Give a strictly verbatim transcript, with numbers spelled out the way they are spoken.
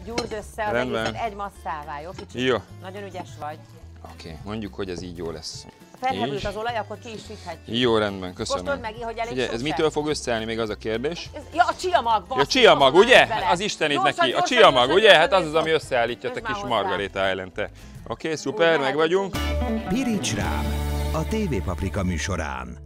gyúrd össze az Rendben. egészet egy masszává, jó kicsit? Jó. Nagyon ügyes vagy. Oké, okay. Mondjuk, hogy ez így jó lesz. Felhevült Így. az olaj, akkor ki is süthetjük. Jó, rendben, köszönöm. Kóstold meg, hogy elég Ugye, sok ez se? mitől fog összeállni, még az a kérdés? Ez, ja, a csiamag, basszus, Ja, csiamag, azonnal ugye? bele. Az istenit Gyorsan, neki. A gyorsan, csiamag, gyorsan, ugye? gyorsan, Hát az az, gyorsan. ami összeállítja a Közd kis már hozzá. Margarita Island-te. Oké, okay, szuper, Úgy meg vagyunk. Piríts rám! A té vé Paprika műsorán.